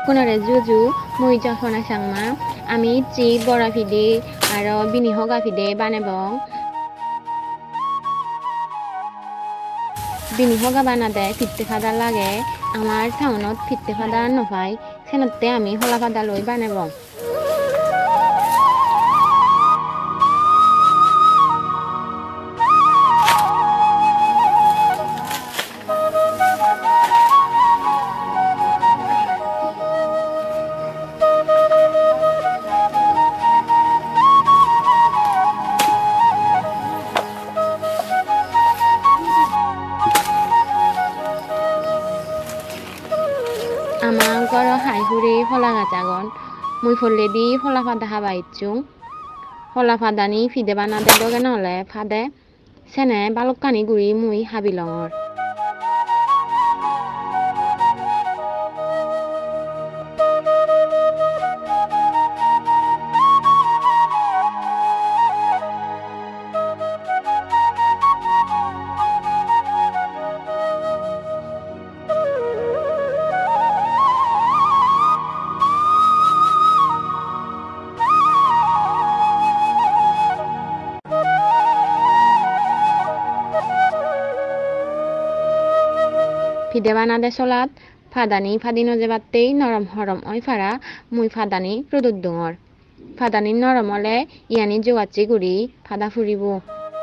kunare juju mui jafona sangma ami chi bora fide aro bini hoga fide banebong bini hoga banade fitte fada lage amar townot fitte fada no pai senotte ami hola fada loi banebong Amang goro hai hure hola gajagon mui folledi hola fada habaitjung hola fadani fide banade doge nole fade sene balokkani guri mui habilongor fide banade solat fadani fadino jebattei norom horom oi para mui fadani produt dungor fadani norom ole iani jogacchi guri fada furibo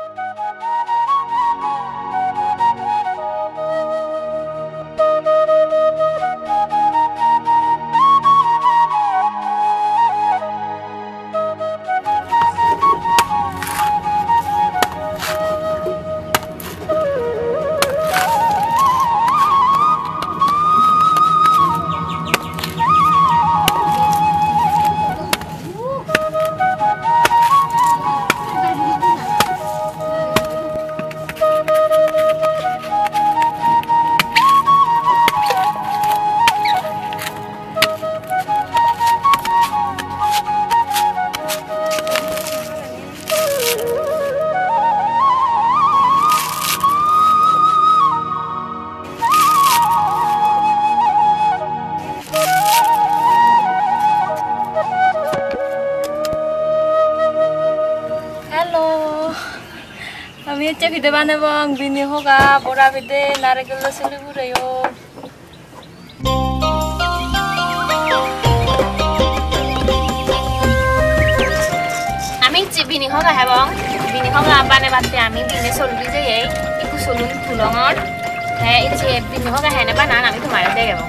আমি হচ্ছে FIDE বানাবং বিনি হোগা বড়া FIDE নারকেল chilli গুড়াইও আমি বিনি হোগা হেবং বিনি হোগা বানাবাতে আমি বিনি চলবি যে একটু চলুন তুলঙর হ্যাঁ ইচ্ছে বিনি হোগা হেনে বানান আমি তোমার দেখাবো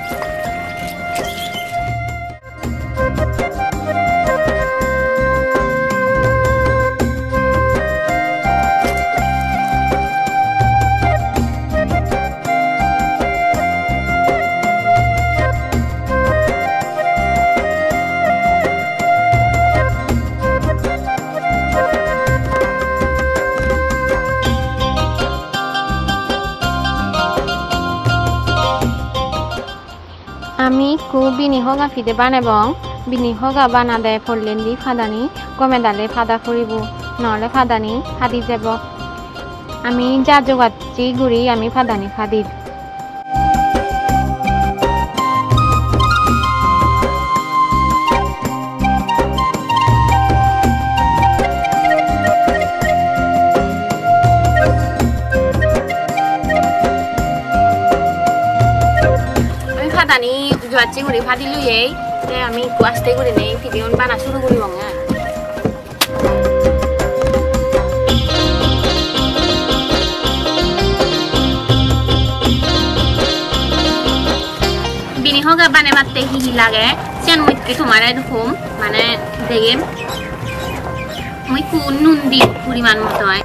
আমি কু বিনি হোগা ফিদে বানাবং বিনি হোগা বানাদে ফললেন্দি ফাদানি গমেদালে ফাদা ফুরিব নহলে ফাদানি ফাদি যাব আমি যা জোগাচ্ছি গুড়ি আমি ফাদানি ফাদিব ফাদানি জোয়াচ্ছি গুড়ি ফাদি লুয়ে আমি আস্তে করে নেই ভিডিও বানা শুরু করি বঙ্গা বিনি হোগা বানাবাতে হি লাগে সেন মুইকে তোমার এরকম মানে দেখে মুই নুন দি পরিমাণ মতো হয়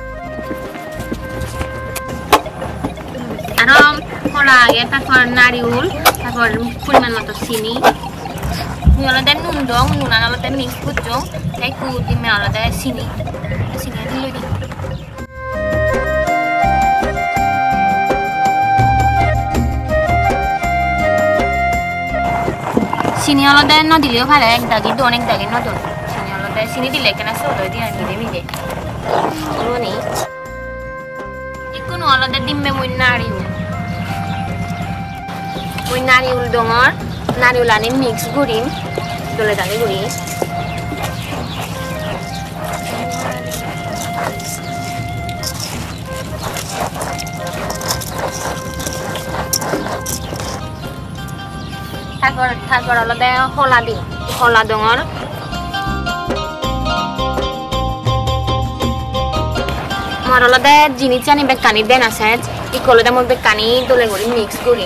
আর কলা আগে তারপর নারিউল তারপর পরিমাণ মতো চিনি আলাদা নুন দং নুন আলাদা মিক্স করছো তাই কুদিমে আলাদা চিনি চিনি দিলে দি চিনি আলাদা না দিলেও ভালো এক দাগি তো অনেক দাগি না তো চিনি আলাদা চিনি দিলে কেন সোলো দিয়ে মিলে মিলে রুনি কোনো আলাদা ডিমে মই নারিউল dongor নারিউল আনি মিক্স করিম দলে দালে করি তারপর আলাদা হলা দিম হলা ডঙর আমার আলাদা জিনিস আনি বেকানি দেন আছে ইকলদে মই বেকানি দলে করি মিক্স করি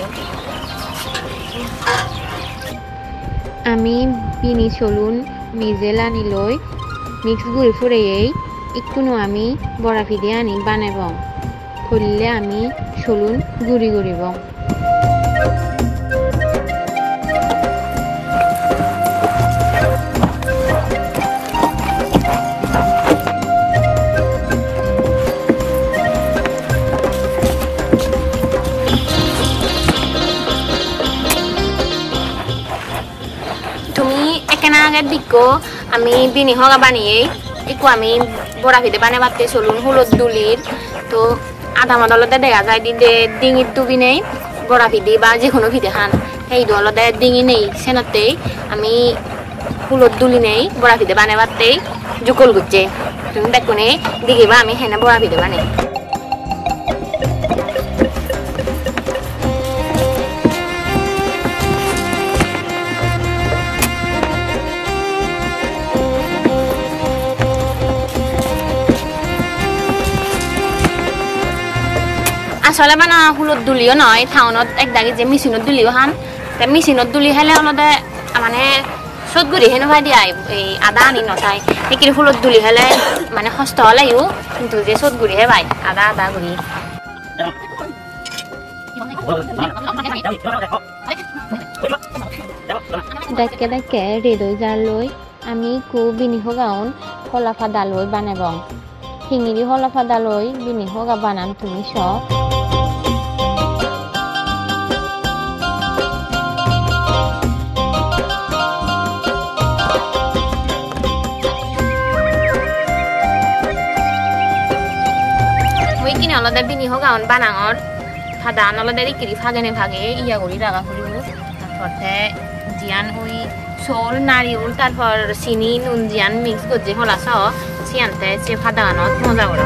আমি বিনি চলুন মিজেল আনি লই মিক্স গুড়ি ফুরেই ইকুনো আমি বরাফি দিয়ে আনি বানাব খুললে আমি চলুন গুড়ি গুড়িব আগে দিকো আমি বিনি হগা বানিয়ে ইকো আমি বড়া ফিদে বানে বাতে চলুন হলুদ দুলির তো আধা মদলতে দেখা যায় দিদে ডিঙির দুবি নেই বড়া ফিদে বা যে কোনো ফিদে খান সেই দলতে ডিঙি নেই সেনতেই আমি হলুদ দুলি নেই বড়া ফিদে বানে বাতে জুকল গুচ্ছে তুমি দেখো নে দেখিবা আমি হেনে বড়া ফিদে বানে আসলে মানে হলুদ দুলিও নয় টাউনত একদাগে যে মেশিনত দুলিও খান তে মেশিনত দুলি হেলে অলদে মানে সদগুড়ি হেন ভাই দিয়া এই আদা আনি নচাই সেইখিনি হলুদ দুলি হেলে মানে সস্ত হলেও কিন্তু যে সদগুড়ি হে ভাই আদা আদা গুড়ি ডাকে ডাকে রেডই জার লই আমি কু বিনি হগাউন হলাফা দালই বানাব হিঙিরি হলাফা দালই বিনি হগা বানান তুমি সব আলাদা বিনি হগাউন বানাঙর ফাদা আলাদা ইকিরি ভাগে ভাগে ইয়া করি রাগা করি তারপরে জিয়ান ওই চোল নারিউল তারপর চিনি নুন জিয়ান মিক্স করছে হলা সহ সিয়ানতে সে ফাদা আনত মজা করা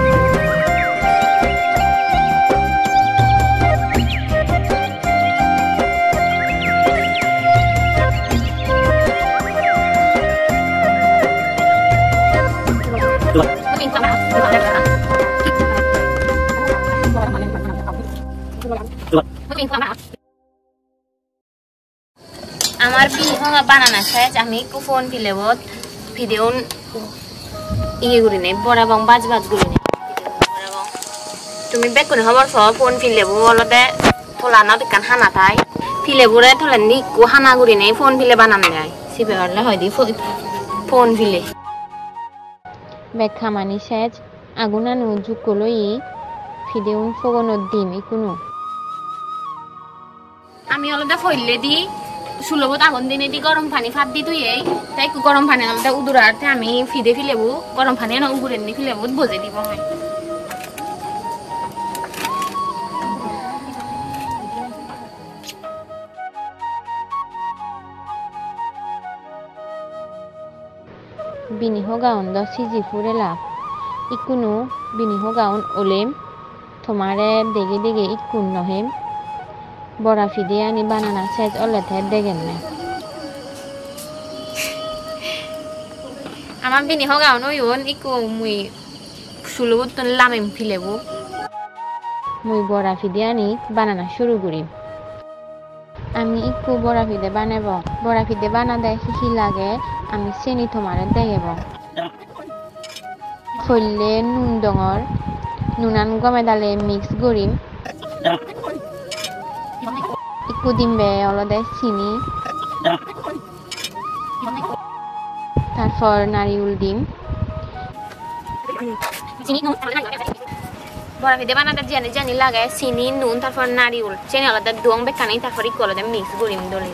আমার বিহঙ্গা বানানা শেষ আমি একটু ফোন ফিলেবত ভিডিও ইয়ে করি নেই বড় এবং বাজ বাজ করি নেই তুমি বেক করে হবার সব ফোন ফিলেব অলতে থোলানা দোকান হানা তাই ফিলেবরে থলে নিকু হানা করি নেই ফোন ফিলে বানানো যায় সিবে হলে হয় দি ফোন ফিলে বেক খামানি শেষ আগুনানো জুকলই ভিডিও ফগনত দিম ইকুনো আমি অলদে ফইলে দি সুলভত আগুন দিনে দি গরম পানি ফাট দি তুই তাই গরম পানি অলদে উদুরাতে আমি ফিদে ফিলেবো গরম পানি না উগুরেন নি ফিলেবো বজে দিব হয় বিনি হগাউন দ সিজি ফুরেলা ইকুনো বিনি হগাউন ওলেম তোমারে দেগে দেগে ইকুন নহেম বড়া ফিদে আনি বানানা শেষ অলেথে দেখেন না আমার বিনি হগাউন ওইন ইকু মুই সুলভত লামিম ফিলেবো মুই বড়া ফিদে আনি বানানা শুরু করি আমি ইকু বড়া ফিদে বানাব বড়া ফিদে বানাদে শিখি লাগে আমি চেনি তোমারে দেব খৈলে নুন ডঙর নুনান গমে ডালে মিক্স করিম ইকু দিমবে অলদে চিনি তারপর নারিউল ডিম বড়া ফিদে বানাতে জানি জানি লাগে চিনি নুন তারপর নারিউল চিনি আলাদা দোং বেকানি তারপর ইকু আলাদা মিক্স করিম দলি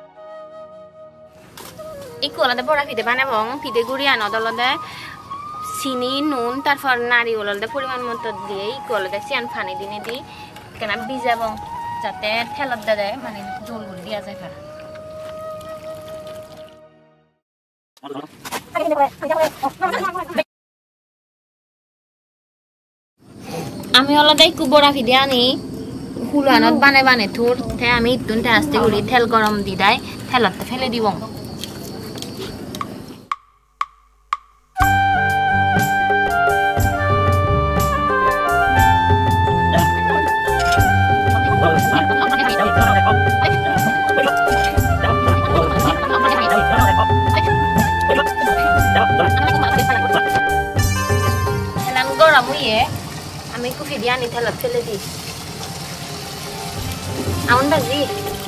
ইকু আলাদা বড়া ফিদে বানাবো ফিদে গুড়ি আনো আলাদা চিনি নুন তারপর নারিকেল পরিমাণ মতো দিয়ে ইকুয়ালতে সিয়ান পানি দিনে দিই কেন ভিজাব যাতে ঠেলত দেয় মানে জল গুল দিয়া যায় ফেরা আমি অলদে একটু বড়া ফিদে আনি হুলানত বানে থুর আমি ইতুন আস্তে করি তেল গরম দি দেয় তেলত ফেলে দিব গরম হইয়ে আমি একটু ফিরে আনি তেলত ফেলে দিই আউন ভাজি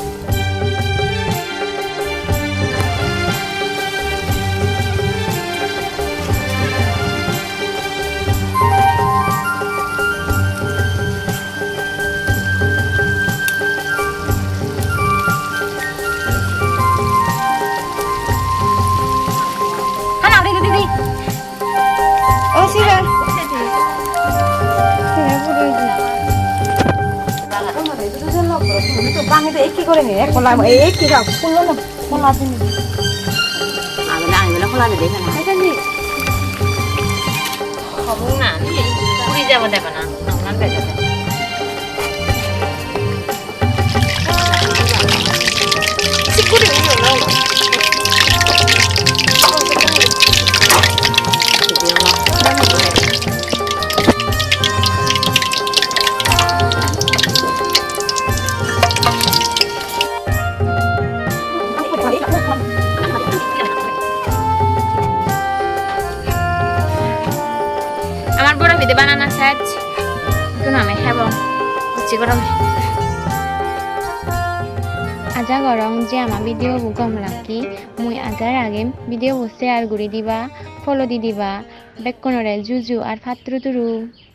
কি করে নি খোলা এই কি রাখ খুললো না খোলা আছে নি আমি খোলা দে দেখে না এটা নি খবর না পুরি যাব দেবে না আপনার বেজে সিকুরি হলো আমার বড় ভিদে বানানা সাজ কোন আমি খাবো হচ্ছে গরম আজা গরম যে আমার ভিডিও গম রাখি মুই আজার আগে ভিডিও বসে আর গুড়ি দিবা ফলো দি দিবা বেকনরে জুজু আর ফাত্রু তুরু